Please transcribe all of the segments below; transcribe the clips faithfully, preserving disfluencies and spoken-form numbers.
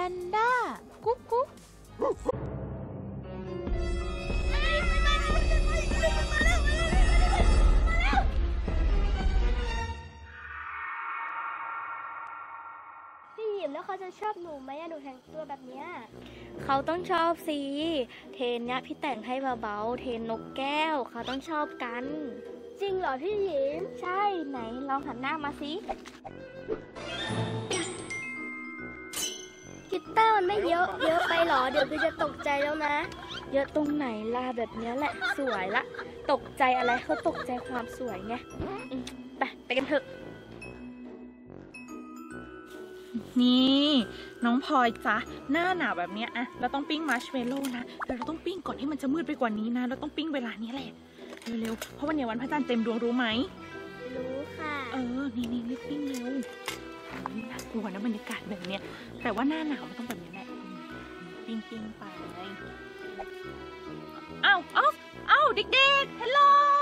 นด้ากุ๊กกุ๊กพี่หยิมแล้วเขาจะชอบหนูไหมอะหนูแต่งตัวแบบเนี้ยเขาต้องชอบสิเทนเนี่ยพี่แต่งให้เบาๆเทนนกแก้วเขาต้องชอบกันจริงเหรอพี่หยิมใช่ไหนลองหันหน้ามาสิกีตาร์มันไม่เยอะเยอะไปหรอเดี๋ยวพี่จะตกใจแล้วนะเยอะตรงไหนล่ะแบบนี้แหละสวยละตกใจอะไรเขาตกใจความสวยไงไปไปกันเถอะนี่น้องพลอยจ๊ะหน้าหนาวแบบนี้อะเราต้องปิ้งมัชเมลโล่นะแต่เราต้องปิ้งก่อนที่มันจะมืดไปกว่านี้นะเราต้องปิ้งเวลานี้แหละเร็วๆเพราะวันนี้วันพระจันทร์เต็มดวงรู้ไหมรู้ค่ะเออนี่นี่รีบปิ้งเร็วน่ากลัวนะบรรยากาศแบบเนี้ยแต่ว่าหน้าหนาวมันต้องแบบนี้แหละปิ้งปิ้งไปเอ้าเอ้าเอ้าเด็กๆฮัลโหล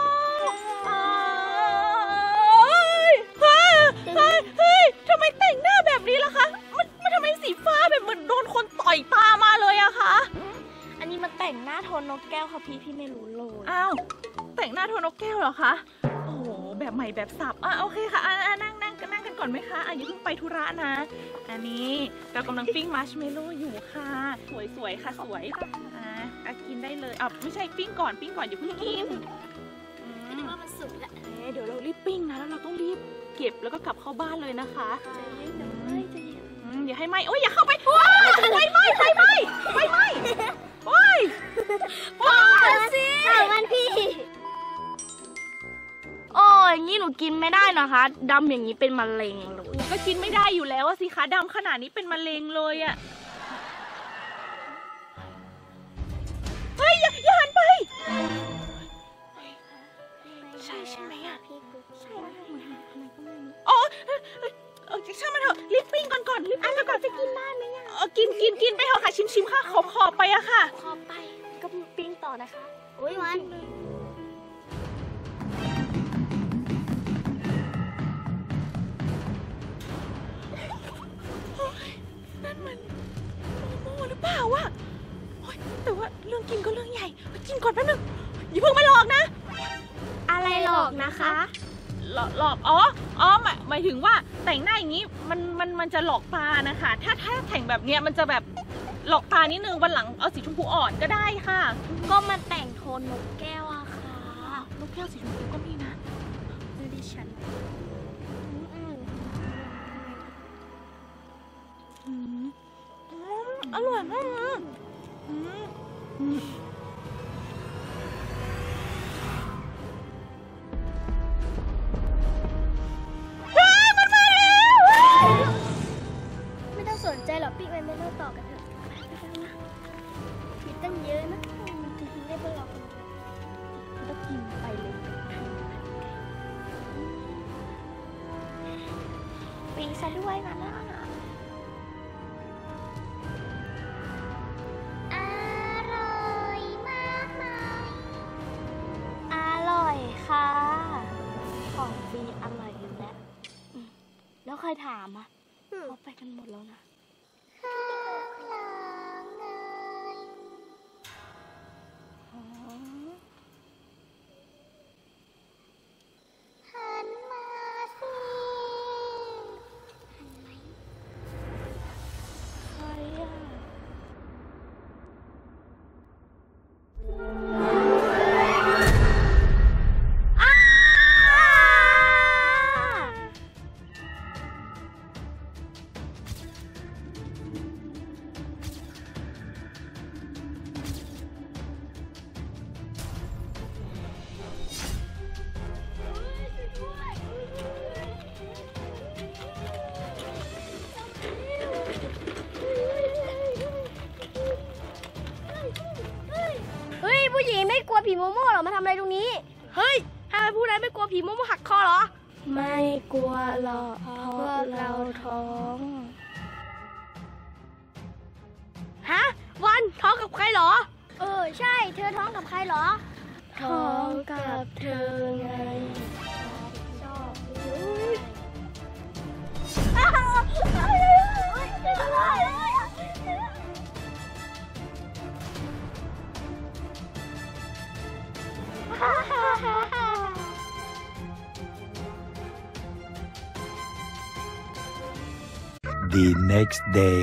เฮ้ยเฮ้ยเฮ้ยทำไมแต่งหน้าแบบนี้ล่ะคะมันมันทำไมสีฟ้าแบบเหมือนโดนคนต่อยตามาเลยอะคะอันนี้มันแต่งหน้าโทนนกแก้วค่ะพี่พี่ไม่รู้เลยอ้าวแต่งหน้าโทนนกแก้วเหรอคะโอ้โหแบบใหม่แบบสับอ่ะโอเคค่ะอ่ะนั่งนั่งกันนั่งกันก่อนไหมคะอ่ะอย่าเพิ่งไปธุระนะอันนี้เรากำลังปิ้งมัชเมลโล่อยู่ค่ะสวยๆค่ะสวยอ่ะกินได้เลยอ่ะไม่ใช่ปิ้งก่อนปิ้งก่อนอย่าเพิ่งกินนึกว่ามันสุกแล้วเดี๋ยวเรารีบปิ้งนะแล้วเราต้องรีบเก็บแล้วก็กลับเข้าบ้านเลยนะคะใจเย็นนะใจเย็นอย่าให้ไหมโอ้ยอย่าเข้าไปไฟไหม้ไฟไหม้ไฟไหม้โอ้ยพอสิมันพี่โอ้ยงี้หนูกินไม่ได้นะคะดำอย่างนี้เป็นมะเร็งเลยก็กินไม่ได้อยู่แล้วสิคะดำขนาดนี้เป็นมะเร็งเลยอะเฮ้ยอย่าอย่าหันไปใช่ใช่ไหมอะใช่อ๋อเออช่างมันเถอะรีบปิ้งก่อนก่อนรีบปิ้งก่อนจะกินได้ไหมเนี่ยเออกินกินกินไปเถอะค่ะชิมชิมค่ะขอขอไปอะค่ะขอไปก็ปิ้งต่อนะคะโอ้ยวันนั่นมันโมโม่หรือเปล่าวะแต่ว่าเรื่องกินก็เรื่องใหญ่กินก่อนแป๊บนึงอย่าเพิ่งมาหลอกนะอะไรหลอกนะคะหลอกหลอกอ๋ออ๋อหมายหมายถึงว่าแต่งหน้าอย่างนี้มันมันมันจะหลอกตานะคะถ้าถ้าแต่งแบบเนี้ยมันจะแบบหลอกตานิดนึงวันหลังเอาสีชมพูอ่อนก็ได้ค่ะก็มาแต่งโทนนกแก้วอะค่ะนกแก้วสีชมพูก็มีนะดิฉันอร่อยมากเลยไม่ต้องสนใจหรอกพี่ไปไม่ต้องต่อกันเถอะมีตั้งเยอะนะจริงๆได้บ้างหรอกก็กินไปเลยปีซะด้วยนะนะค่ะของฟรีอร่อยอยู่แล้วแล้วใครถามอ่ะเขาไปกันหมดแล้วนะหันมาสิหันไหมใครอ่ะผู้หญิงไม่กลัวผีโมโม่หรอมาทำอะไรตรงนี้เฮ้ยถ้าพูดอะไรไม่กลัวผีโมโม่หักคอเหรอไม่กลัวหรอกเพราะเราท้องฮะวันท้องกับใครเหรอเออใช่เธอท้องกับใครเหรอท้องกับเธอไงชอบ the next day.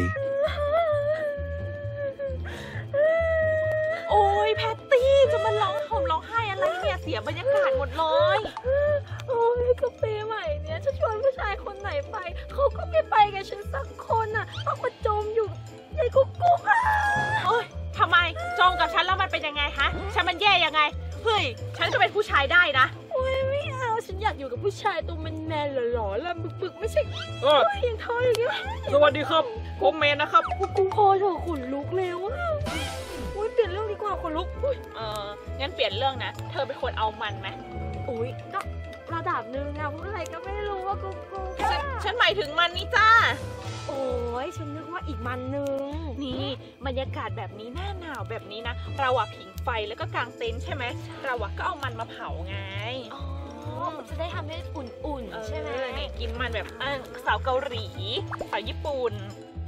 โอ้ยแพตตี้จะมาร้องห่มร้องไห้อะไรเนี่ยเสียบรรยากาศหมดเลยโอ้ยก็ปีใหม่เนี่ยฉันชวนผู้ชายคนไหนไปเขาก็ไม่ไปกับฉันสักคนอ่ะต้องมาจมอยู่ในกุ๊กกุ๊กอ่ะโอ้ยทำไมจองกับฉันแล้วมันเป็นยังไงฮะฉันมันแย่ยังไงเฮ้ยฉันจะเป็นผู้ชายได้นะโอ้ยไม่เอาฉันอยากอยู่กับผู้ชายตัวแมนๆหล่อๆแล้วบึกๆไม่ใช่เออโอ้ยอย่างเธออย่างเงี้ยสวัสดีครับผมเมนนะครับกูกูพอเถอะขนลุกแล้วอ่ะอุ้ยเปลี่ยนเรื่องดีกว่าขนลุกอุ้ยเอองั้นเปลี่ยนเรื่องนะเธอเป็นคนเอามันไหมอุ้ยก็ระดับหนึ่งอะพูดอะไรก็ไม่รู้ว่ากูกูฉันฉันหมายถึงมันนี่จ้าโอ้ยฉันนึกว่าอีกมันหนึงนี่บรรยากาศแบบนี้หน้าหนาวแบบนี้นะเราอะผิงไฟแล้วก็กางเต็นท์ใช่ไหมเราอะก็เอามันมาเผาไงอ๋อมันจะได้ทำให้อุ่นเออๆใช่ไหมนี่กินมันแบบเออสาวเกาหลีสาวญี่ปุ่น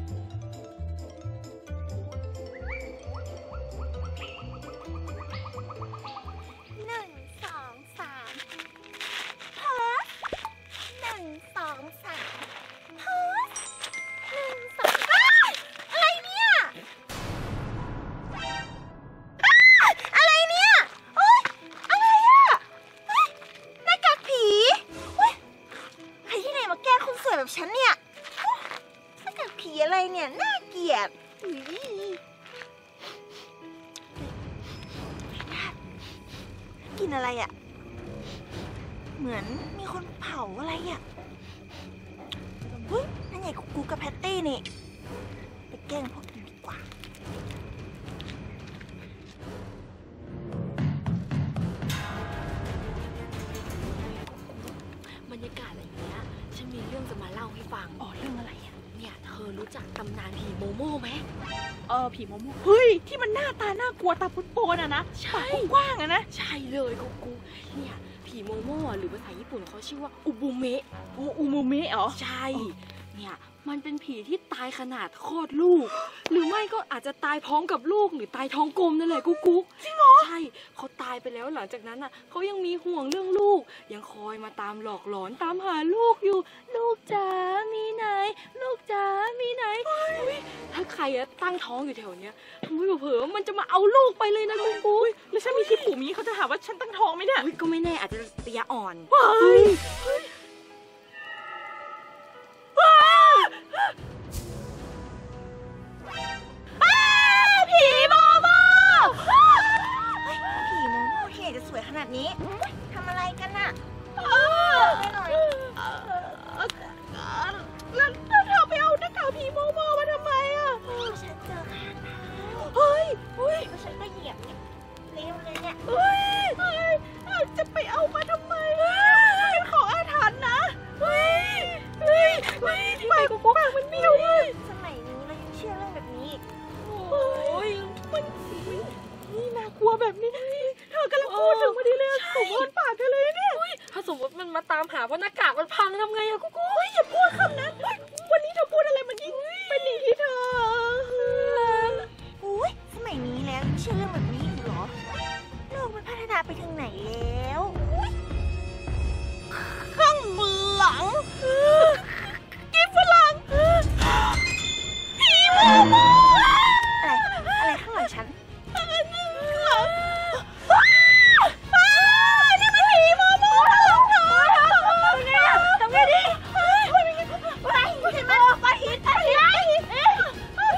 หนึ่งสองสามพอสหนึ่งสองสามพอสหนึ่งสองอ้าวอะไรเนี่ยอ้าวอะไรเนี่ยโอ๊ยอะไรอะเฮ้ยหน้ากากผีเฮ้ยใครที่ไหนมาแกล้งคนสวยแบบฉันเนี่ยโอ๊ยหน้ากากผีอะไรเนี่ยน่าเกลียดอุ๊ยกินอะไรอะ่ะ เหมือนมีคนเผาอะไรอะ่ะเฮ้ยนั่นไงกูกับแพตตี้นี่ ไปแกล้งพวกกันดีกว่าบรรยากาศอะไรอย่างเงี้ยฉันมีเรื่องจะมาเล่าให้ฟังอ๋อเรื่องอะไรอะเนี่ยเธอรู้จักตำนานผีโมโม่ไหมเออผีโมโมเฮ้ยที่มันหน้าตาน่ากลัวตาพุดโปนอะนะใช่ปากกว้างๆอะนะใช่เลยกูกูเนี่ยผีโมโม่อะหรือภาษาญี่ปุ่นเขาชื่อว่าอุบุเมะอูอูมูเมะเหรอใช่ เนี่ยมันเป็นผีที่ตายขนาดคลอดลูก หรือไม่ก็อาจจะตายพร้อมกับลูกหรือตายท้องกลมนั่นแหละกุ๊กกุ๊กจริงเหรอใช่เขาตายไปแล้วหลังจากนั้นอ่ะเขายังมีห่วงเรื่องลูก ยังคอยมาตามหลอกหลอนตามหาลูกอยู่ ลูกจ๋ามีไหน ลูกจ๋ามีไหนอุ๊ยถ้าใครอะตั้งท้องอยู่แถวเนี้ยอุ๊ยเผลอๆมันจะมาเอาลูกไปเลยนะกุ๊กกุ๊กแล้วฉันมีที่ปู่มีเขาจะหาว่าฉันตั้งท้องไหมเนี่ยอุ๊ยก็ไม่แน่อาจจะระยะอ่อนเฮ้ยผีโมโมเฮ้ย ผีโมโม่ที่ไหนจะสวยขนาดนี้ทำอะไรกันน่ะไปหน่อยแล้วเธอไปเอาหน้ากากผีโมโมมาทำไมอะฉันเจอข้างทางเฮ้ยเฮ้ยแล้วฉันก็เหยียบเนี่ยเร็วเลยเนี่ยเฮ้ยเฮ้ยจะไปเอามาทำไมมันเป็นของอาถรรพ์นะเฮ้ยเฮ้ยเฮ้ยปากปากมันเบี้ยวเลยสมัยนี้เรายังเชื่อเรื่องแบบนี้อีกโอ้ยมันนี่น่ากลัวแบบนี้เธอกำลังพูดถึงพอดีเลยผมว่าปากเธอเลยเนี่ยถ้าสมมติมันมาตามหาเพราะหน้ากากมันพังทำไงอะกุ๊กกุ๊กอย่าพูดคำนั้นวันนี้เธอพูดอะไรมันยิ่งเป็นอย่างที่เธออุ้ยสมัยนี้แล้วยังเชื่อเรื่องแบบนี้อีกเหรอ โลกมันพัฒนาไปถึงไหนแล้วอุ๊ยข้างหลังกินฝรั่งผีโมโมอะไร อะไรข้างหลังฉันข้างหลังนี่มันผีโมโมทำไงอะทำไงดีไปเห็นไหมไปหินไปหิน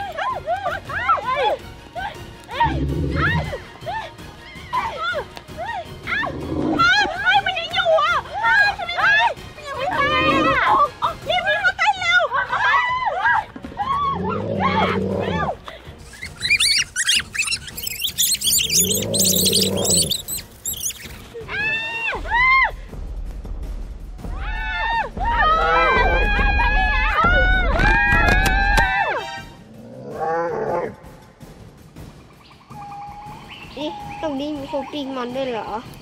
มันยังอยู่อ่ะมันยังไม่ตายอ่ะรีบมาเต้นเร็วตรงนี้มีคนปิ้งมันด้วยเหรอ